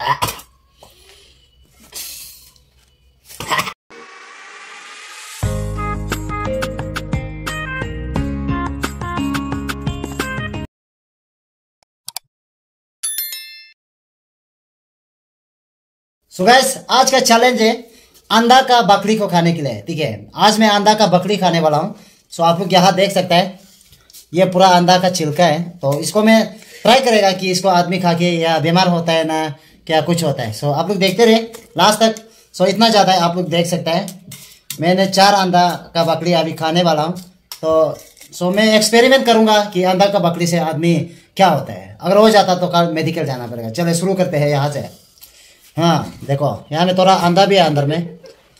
So guys, आज का challenge है अंडा का बकरी को खाने के लिए। ठीक है, आज मैं अंडा का बकरी खाने वाला हूँ। सो आप लोग यहाँ देख सकते हैं, ये पूरा अंडा का छिलका है। तो इसको मैं ट्राई करेगा कि इसको आदमी खा के या बीमार होता है ना क्या कुछ होता है। सो आप लोग देखते रहे लास्ट तक। सो इतना ज़्यादा है, आप लोग देख सकते हैं। मैंने 4 अंडा का बकरी अभी खाने वाला हूँ। तो मैं एक्सपेरिमेंट करूँगा कि अंडा का बकरी से आदमी क्या होता है। अगर हो जाता तो कल मेडिकल जाना पड़ेगा। चलिए शुरू करते हैं यहाँ से। हाँ देखो, यहाँ में थोड़ा अंडा भी है अंदर में।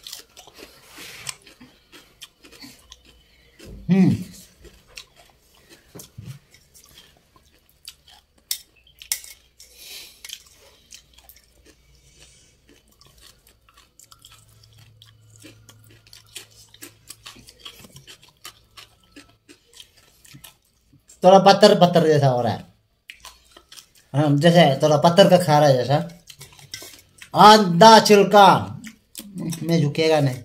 थोड़ा पत्थर पत्थर जैसा हो रहा है। हाँ, जैसे थोड़ा पत्थर का खा रहा है जैसा। आधा छिलका में झुकेगा नहीं।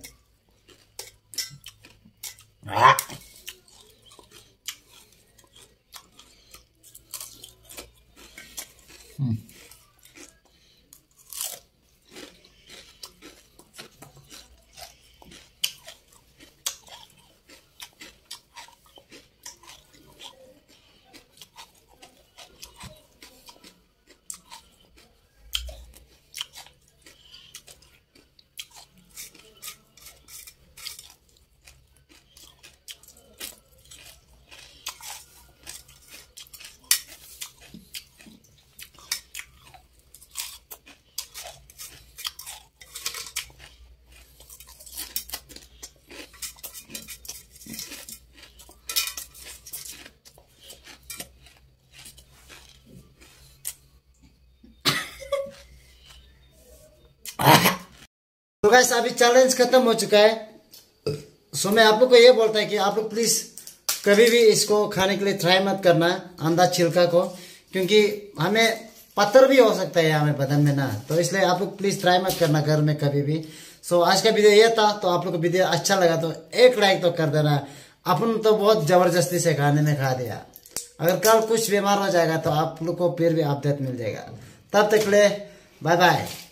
तो गाइस, अभी चैलेंज खत्म हो चुका है। सो मैं आप लोग को ये बोलता है कि आप लोग प्लीज कभी भी इसको खाने के लिए ट्राई मत करना अंडा छिलका को, क्योंकि हमें पत्थर भी हो सकता है हमें बदन में ना। तो इसलिए आप लोग प्लीज ट्राई मत करना घर में कभी भी। सो आज का वीडियो ये था। तो आप लोग को वीडियो अच्छा लगा तो एक लाइक तो कर देना। अपन तो बहुत जबरदस्ती से खाने में खा दिया। अगर कल कुछ बीमार हो जाएगा तो आप लोग को फिर भी अपडेट मिल जाएगा। तब तक ले बाय बाय।